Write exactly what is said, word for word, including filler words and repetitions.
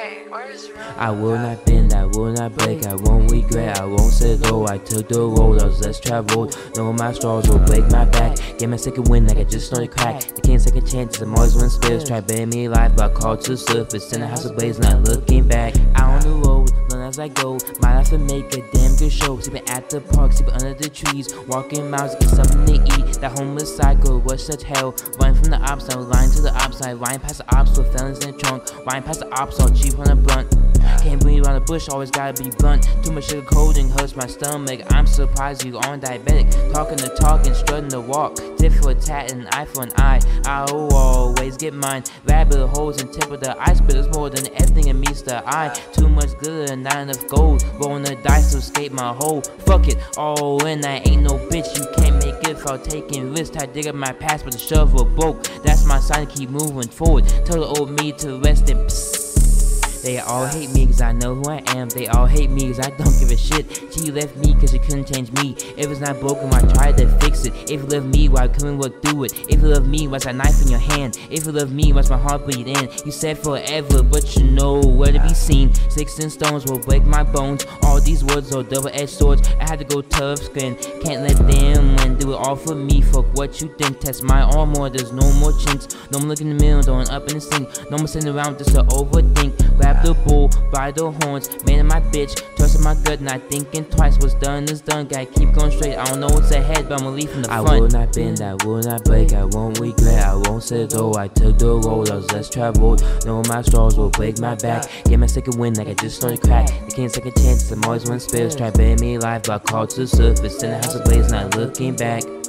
Wait, where's Run? I will not bend, I will not break, I won't regret, I won't say go. I took the road, I was less traveled. No, my straws will break my back. Get my second wind like I just snorted crack. They can't second chances, I'm always one spills. Try bury me alive, but I called to the surface. In the house of blaze, not looking back. Out on the road, learn as I go. My life will make a damn good show. Sleeping at the park, sleeping under the trees. Walking miles, get something to eat. That homeless cycle was such hell. Running from the ops, I was lying to the ops side. Riding past the ops with felons in the trunk. Riding past the ops, all cheap on a blunt. Can't breathe around the bush, always gotta be blunt. Too much sugar coating hurts my stomach. I'm surprised you aren't diabetic. Talking the talk and strutting the walk. Tit for a tat and eye for an eye. I'll always get mine. Rabbit holes and tip of the ice, but it's more than everything it meets the eye. Too much glitter and not enough gold. Rolling the dice to escape my hole. Fuck it, all in, I ain't no bitch. You can't make it without taking risks. I dig up my past, but the shovel broke. That's my sign to keep moving forward. Tell the old me to rest in psst. They all hate me cause I know who I am. They all hate me cause I don't give a shit. She left me cause she couldn't change me. If it's not broken, why try to fix it? If you love me, why couldn't work through it? If you love me, why's that knife in your hand? If you love me, why's my heart bleed in? You said forever, but you know where to be seen. Sticks and stones will break my bones. All these words are double-edged swords. I had to go tough skin. Can't let them win. Do it all for me. Fuck what you think. Test my armor. There's no more chinks. No more looking in the mirror, throwing up in the sink. No more sitting around just to overthink. Grab the bull by the horns, man of my bitch, trusting my gut, not thinking twice. What's done is done, gotta keep going straight. I don't know what's ahead, but I'm gonna leave from the front. I will not bend, I will not break, I won't regret, I won't say go. I took the road, I was less traveled. No, my straws will break my back. Get my second wind like I just snorted crack. They can't second chances, I'm always one spills. Try bury me alive, but I called to the surface. In the house of blaze, not looking back.